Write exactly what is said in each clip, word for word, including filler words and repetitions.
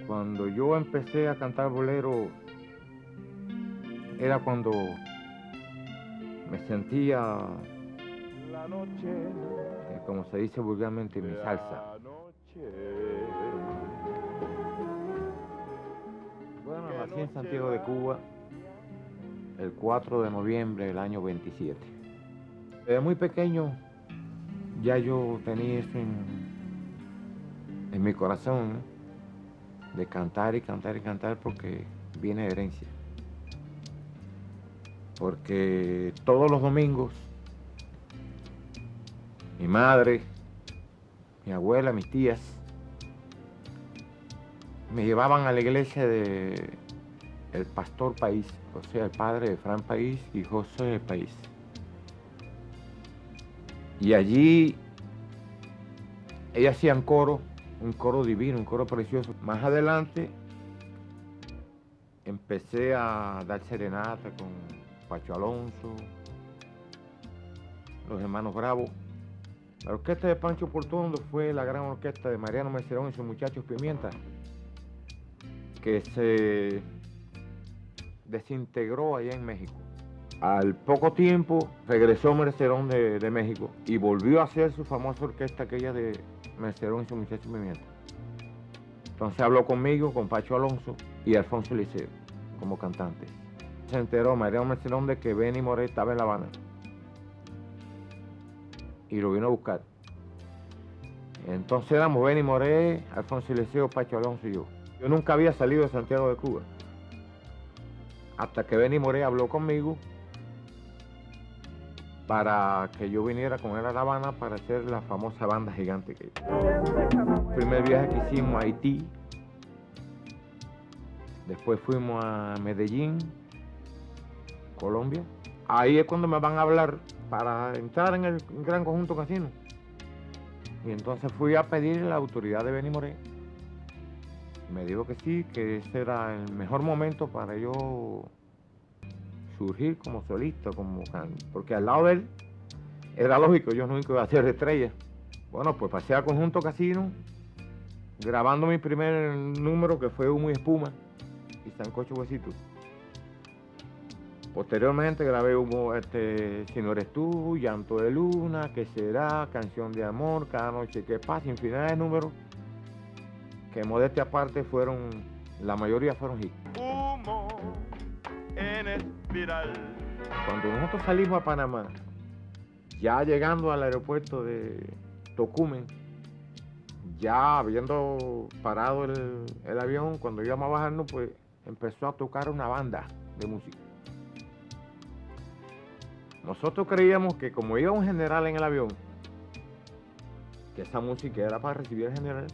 Cuando yo empecé a cantar bolero, era cuando me sentía, La noche, eh, como se dice vulgarmente, mi salsa. la noche. Bueno, nací en Santiago de Cuba el cuatro de noviembre del año veintisiete. Desde muy pequeño ya yo tenía eso en, en mi corazón, ¿no? De cantar y cantar y cantar porque viene de herencia. Porque todos los domingos mi madre, mi abuela, mis tías me llevaban a la iglesia de el pastor País, o sea, el padre de Fran País y José País. Y allí ellas hacían coro, un coro divino, un coro precioso. Más adelante empecé a dar serenata con Pacho Alonso, los hermanos Bravo. La orquesta de Pancho Portondo fue la gran orquesta de Mariano Mercerón y sus muchachos Pimienta, que se desintegró allá en México. Al poco tiempo regresó Mercerón de, de México y volvió a hacer su famosa orquesta, aquella de Mercerón y sus muchachos Pimienta. Entonces habló conmigo, con Pacho Alonso y Alfonso Liceo como cantantes. Se enteró Mariano Mercerón de que Benny Moré estaba en La Habana y lo vino a buscar. Entonces éramos Benny Moré, Alfonso Liceo, Pacho Alonso y yo. Yo nunca había salido de Santiago de Cuba, hasta que Benny Moré habló conmigo para que yo viniera con él a La Habana para hacer la famosa banda gigante que el primer viaje que hicimos a Haití, después fuimos a Medellín, Colombia. Ahí es cuando me van a hablar para entrar en el Gran Conjunto Casino. Y entonces fui a pedir la autoridad de Benny Moré. Me dijo que sí, que ese era el mejor momento para yo surgir como solista, como cantante. Porque al lado de él era lógico, yo no iba a ser estrella. Bueno, pues pasé al Conjunto Casino, grabando mi primer número, que fue Humo y Espuma y Sancocho Huesito. Posteriormente grabé Humo, este, Si no eres tú, Llanto de Luna, ¿Qué será?, Canción de Amor, Cada noche que pasa, infinidad de números que, modestia aparte, fueron, la mayoría fueron hits. Humo en espiral. Cuando nosotros salimos a Panamá, ya llegando al aeropuerto de Tocumen, ya habiendo parado el, el avión, cuando íbamos a bajarnos, pues empezó a tocar una banda de música. Nosotros creíamos que como iba un general en el avión, que esa música era para recibir al general.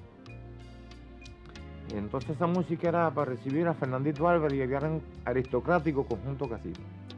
Y entonces esa música era para recibir a Fernandito Álvarez y el gran aristocrático Conjunto Casino.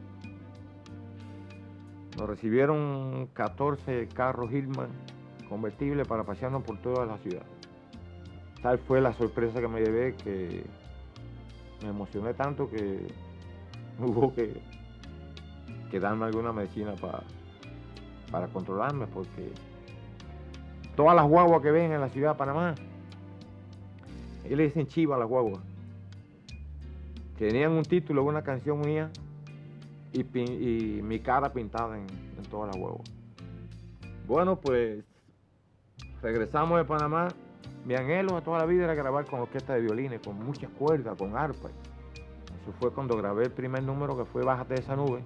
Nos recibieron catorce carros Hillman convertibles para pasearnos por toda la ciudad. Tal fue la sorpresa que me llevé, que me emocioné tanto que hubo que, que darme alguna medicina para, para controlarme, porque todas las guaguas que ven en la ciudad de Panamá, ellos le dicen chiva a las guaguas, tenían un título de una canción mía y, y mi cara pintada en, en todas las guaguas. Bueno, pues regresamos de Panamá. Mi anhelo de toda la vida era grabar con orquesta de violines, con muchas cuerdas, con arpa. Eso fue cuando grabé el primer número, que fue Bájate de esa nube,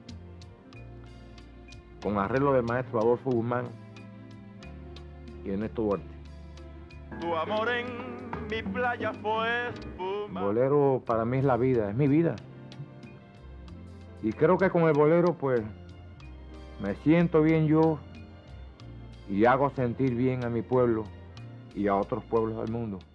con arreglo del maestro Adolfo Guzmán y Ernesto Duarte. Tu amor en mi playa fue espuma. Bolero para mí es la vida, es mi vida. Y creo que con el bolero pues me siento bien yo y hago sentir bien a mi pueblo y a otros pueblos del mundo.